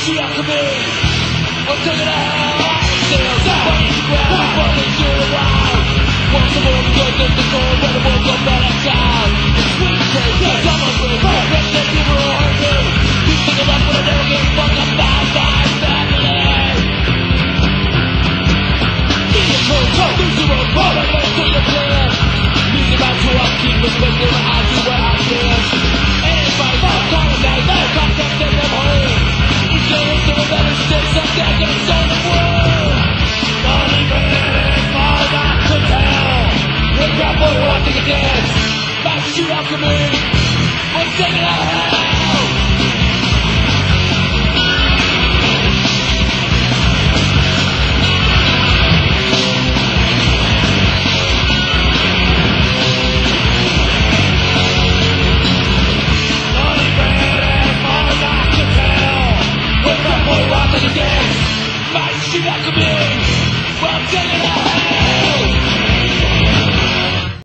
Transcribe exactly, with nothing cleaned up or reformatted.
she after me. I'm taking a hell sales, fighting the ground, I'm falling to the wild. Want some more blood than the gold, but it won't come back down. The sweet taste, the summer breeze, the rest of people are hungry. You think of life, but I never get fucked up by my family. Be a coach, lose your own ball, I make to your plan. Music about to up, keep respecting my eyes, do what I can. Anybody, I'm calling back, I'm contacting them home. It's gonna hit them better still, some decades on the world. Not even as far as I could tell. Hey, grab boy, watching a dance. Back shoot after me. I'm taking a hand.